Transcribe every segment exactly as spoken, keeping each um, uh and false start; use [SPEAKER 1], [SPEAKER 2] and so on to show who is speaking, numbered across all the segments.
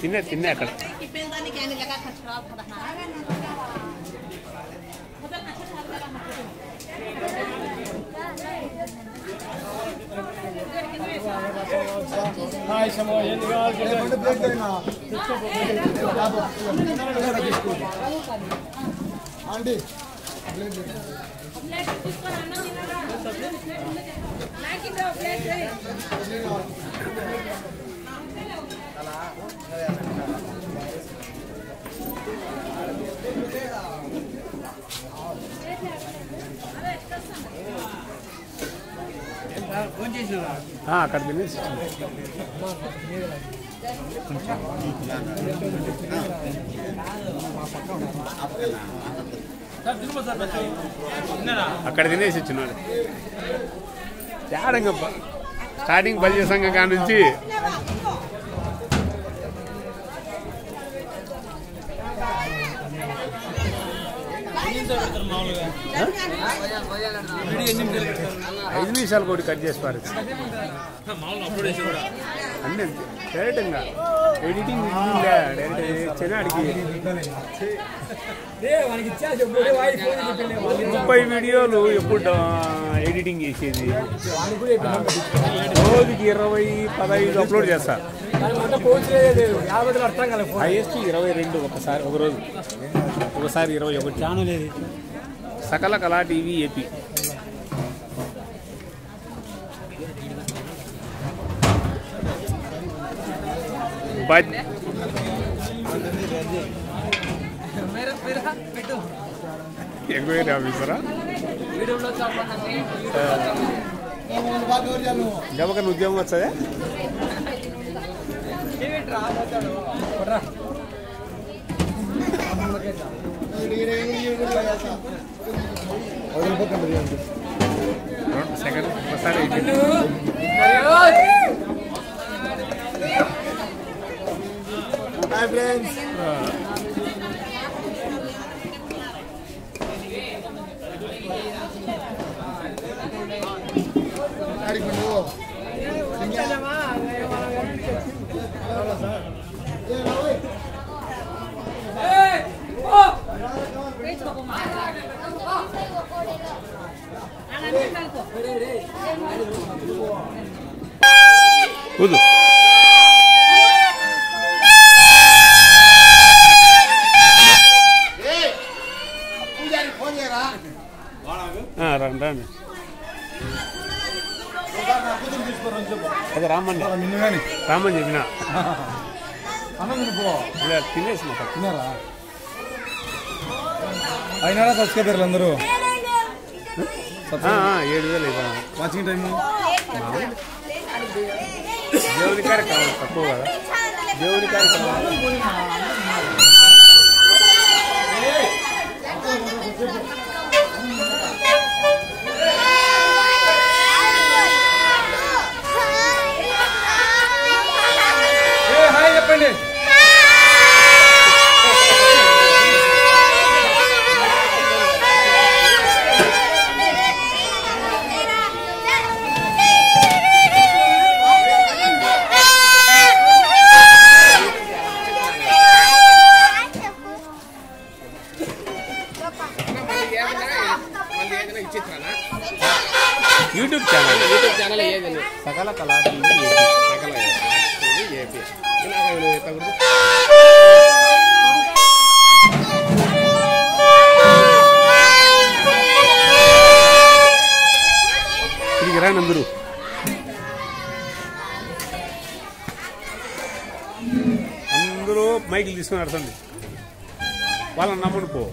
[SPEAKER 1] తిన్నే తిన్నే అక్కడ
[SPEAKER 2] ఆంటీ
[SPEAKER 1] అక్కడ తినేసి అక్కడ తినేసి వచ్చినాడు తేడంగా స్టార్టింగ్ బలి సంఘం కాడ నుంచి ఐదు నిమిషాలు కూడా కట్ చేసి పారు అన్నీ అంతే డైరెక్ట్గా ఎడిటింగ్ డైరెక్ట్ అడిగి ముప్పై వీడియోలు ఎప్పుడు ఎడిటింగ్ చేసేది రోజుకి ఇరవై పదహైదు అప్లోడ్ చేస్తారు హైయెస్ట్ ఇరవై రెండు ఒకసారి ఒక రోజు ఒకసారి ఇరవై ఒకటి ఛానల్ ఏది Sakala Kala TV AP enquiry ఆఫీసరా గబకన్ ఉద్యోగం వస్తుందా సెకండ్ ఒకసారి
[SPEAKER 2] హాయ్ ఫ్రెండ్స్
[SPEAKER 1] కూదు రండి రండి అదే రామ్మని రామ్మని చెప్పిన తినేసి
[SPEAKER 2] తిన్నారా అయినారా సబ్స్క్రైబర్లు అందరూ
[SPEAKER 1] ఏడు వేలు
[SPEAKER 2] వాచింగ్ టైము
[SPEAKER 1] దేవుని కార్యక్రమం తక్కువ కదా దేవుని కార్యక్రమం
[SPEAKER 2] చెప్పండి
[SPEAKER 1] యూట్యూబ్ ఛానల్
[SPEAKER 3] యూట్యూబ్ ఛానల్ ఏదండి
[SPEAKER 1] సకల కళా టీవీ
[SPEAKER 3] సకల ఏపీ
[SPEAKER 1] ఇక్కడికి రా నందరు అందరూ మైకులు తీసుకుని అర్థండి వాళ్ళని నమ్మను పో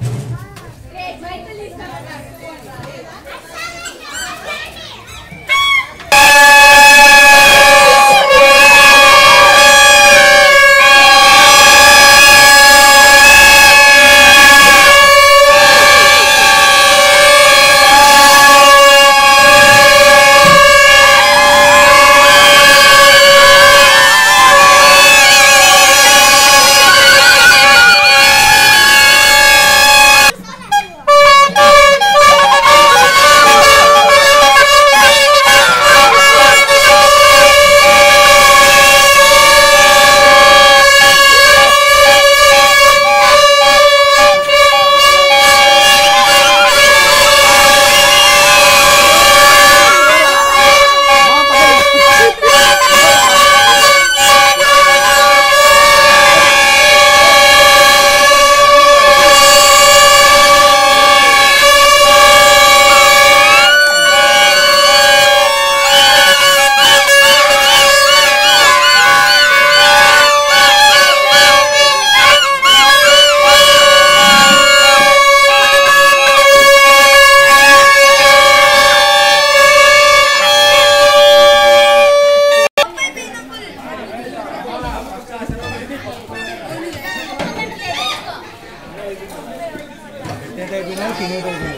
[SPEAKER 2] తినేటప్పుడు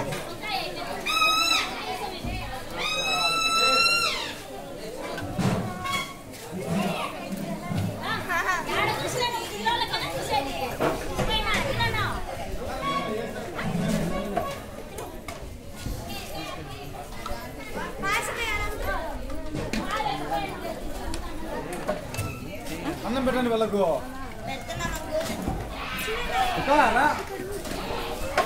[SPEAKER 2] అన్నం పెట్టండి వాళ్ళకు.